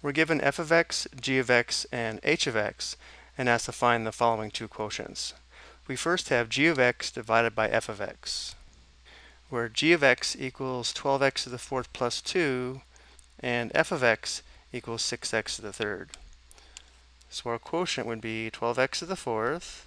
We're given f of x, g of x, and h of x, and asked to find the following two quotients. We first have g of x divided by f of x, where g of x equals 12x to the fourth plus 2, and f of x equals 6x to the third. So our quotient would be 12x to the fourth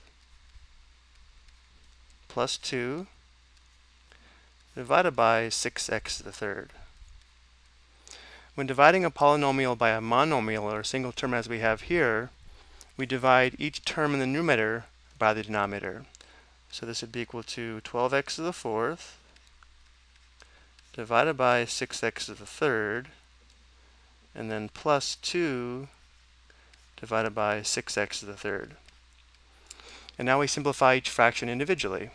plus 2 divided by 6x to the third. When dividing a polynomial by a monomial, or a single term as we have here, we divide each term in the numerator by the denominator. So this would be equal to 12x to the fourth divided by 6x to the third, and then plus 2 divided by 6x to the third. And now we simplify each fraction individually.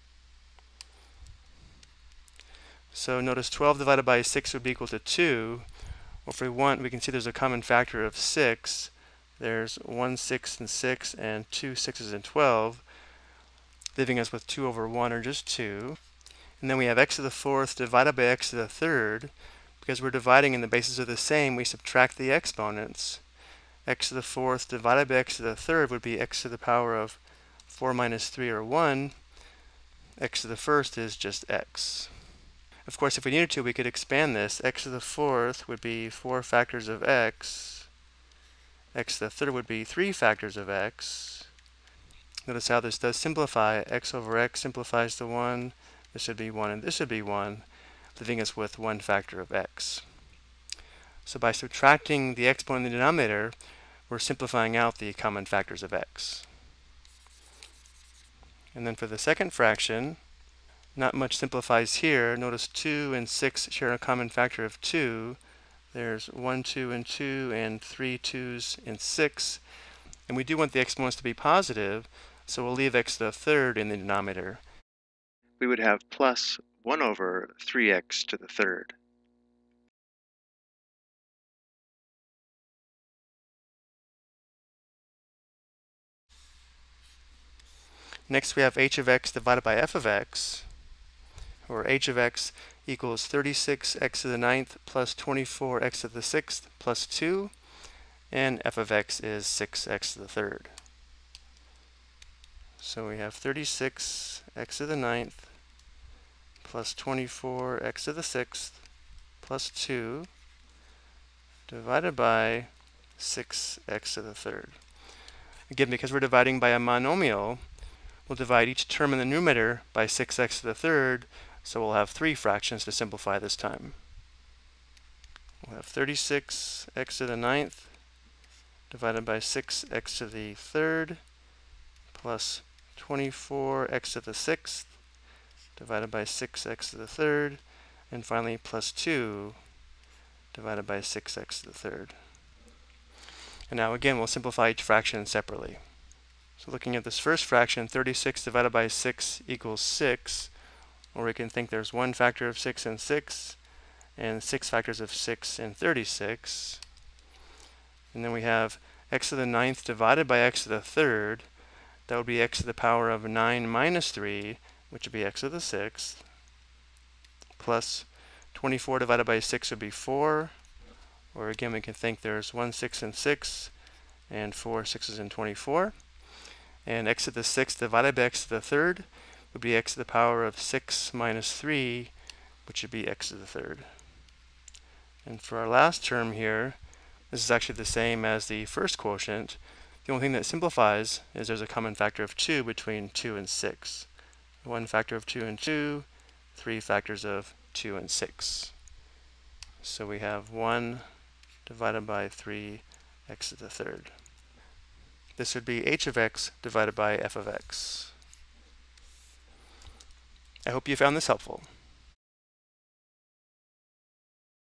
So notice 12 divided by 6 would be equal to 2. Well, if we want, we can see there's a common factor of 6. There's 1 6 and 6 and 2 6s and 12, leaving us with 2 over 1, or just 2. And then we have x to the fourth divided by x to the third. Because we're dividing and the bases are the same, we subtract the exponents. X to the fourth divided by x to the third would be x to the power of 4 minus 3, or 1. X to the first is just x. Of course, if we needed to, we could expand this. X to the fourth would be 4 factors of x. X to the third would be 3 factors of x. Notice how this does simplify. X over x simplifies to 1. This would be 1, and this would be 1, leaving us with 1 factor of x. So by subtracting the exponent in the denominator, we're simplifying out the common factors of x. And then for the second fraction, not much simplifies here. Notice 2 and 6 share a common factor of 2. There's 1 2 and 2, and 3 2s and 6. And we do want the exponents to be positive, so we'll leave x to the third in the denominator. We would have plus 1 over 3x to the third. Next we have h of x divided by f of x, where h of x equals 36x to the ninth plus 24x to the sixth plus 2, and f of x is 6x to the third. So we have 36x to the ninth plus 24x to the sixth plus 2 divided by 6x to the third. Again, because we're dividing by a monomial, we'll divide each term in the numerator by 6x to the third, so we'll have 3 fractions to simplify this time. We'll have 36x to the ninth divided by 6x to the third plus 24x to the sixth divided by 6x to the third, and finally plus 2 divided by 6x to the third. And now again, we'll simplify each fraction separately. So looking at this first fraction, 36 divided by 6 equals 6, or we can think there's 1 factor of 6 and 6, and 6 factors of 6 and 36. And then we have x to the ninth divided by x to the third. That would be x to the power of 9 minus 3, which would be x to the sixth, plus 24 divided by 6 would be 4, or again we can think there's 1 6 and 6, and 4 6s and 24. And x to the sixth divided by x to the third would be x to the power of 6 minus 3, which would be x to the third. And for our last term here, this is actually the same as the first quotient. The only thing that simplifies is there's a common factor of 2 between 2 and 6. 1 factor of 2 and 2, 3 factors of 2 and 6. So we have 1 divided by 3x to the third. This would be h of x divided by f of x. I hope you found this helpful.